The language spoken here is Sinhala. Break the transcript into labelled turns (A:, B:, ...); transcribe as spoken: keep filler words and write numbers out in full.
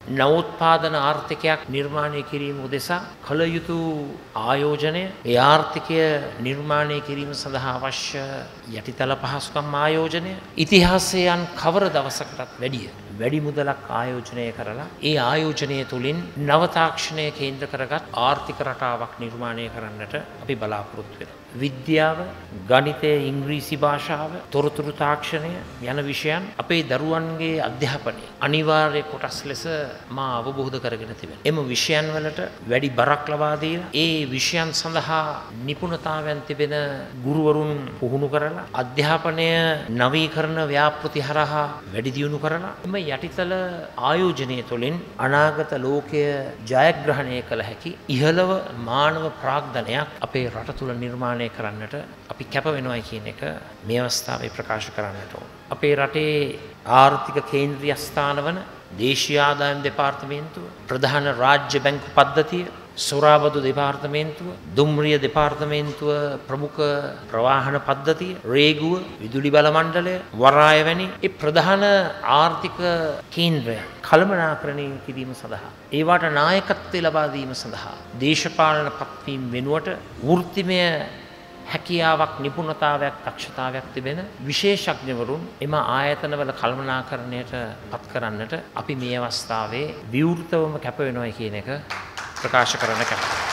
A: නවෝත්පාදන ආර්ථිකයක් නිර්මාණය කිරීම උදෙසා කළ යුතු ආයෝජනය, ඒ ආර්ථිකය නිර්මාණය කිරීම සඳහා අවශ්‍ය යටිතල පහසුකම් ආයෝජනය ඉතිහාසයේ යම් කවර දවසකටත් වැඩිය වැඩි මුදලක් ආයෝජනය කරලා ඒ ආයෝජනය තුළින් නව තාක්ෂණය කේන්ද්‍ර කරගත් ආර්ථික රටාවක් නිර්මාණය කරන්නට අපි බලාපොරොත්තු වෙනවා. විද්‍යාව, ගණිතය, ඉංග්‍රීසි භාෂාව, තොරතුරු තාක්ෂණය යන විෂයන් අපේ දරුවන්ගේ අධ්‍යාපනයේ අනිවාර්ය කොටස් ලෙස මා අවබෝධ කරගෙන තිබෙනවා. එම විෂයන් වලට වැඩි බරක් ලබා දීලා ඒ විෂයන් සඳහා නිපුණතාවයන් තිබෙන ගුරුවරුන් පුහුණු කරලා අධ්‍යාපනය නවීකරණ ව්‍යාපෘති හරහා වැඩි දියුණු කරලා එම යටිතල ආයෝජනය තුළින් අනාගත ලෝකය ජයග්‍රහණය කළ හැකි ඉහළව මානව ප්‍රාග්ධනයක් අපේ රට තුළ නිර්මාණය කරන්නට අපි කැප වෙනවා කියන එක මේ අවස්ථාවේ ප්‍රකාශ කරන්නට ඕන. අපේ රටේ ආර්ථික කේන්ද්‍රීය ස්ථාන වන දේශීය ආදායම් දෙපාර්තමේන්තුව, ප්‍රධාන රාජ්‍ය බැංකු පද්ධතිය, සොරාබදු දෙපාර්තමේන්තුව, දුම්රිය දෙපාර්තමේන්තුව, ප්‍රමුඛ ප්‍රවාහන පද්ධතිය, රේගුව, විදුලි බල මණ්ඩලය, වරාය වැනි ඒ ප්‍රධාන ආර්ථික කේන්ද්‍රයන් කළමනාකරණය කිරීම සඳහා ඒවට නායකත්වය ලබා දීම සඳහා දේශපාලන පත්වීම් වෙනුවට වෘත්තිමය හැකියාවක්, නිපුණතාවයක්, දක්ෂතාවයක් තිබෙන විශේෂඥවරුන් එම ආයතනවල කළමනාකරණයට පත් කරන්නට අපි මේ අවස්ථාවේ විවෘතවම කැප වෙනවා කියන එක ප්‍රකාශ කරන්න කැමතියි.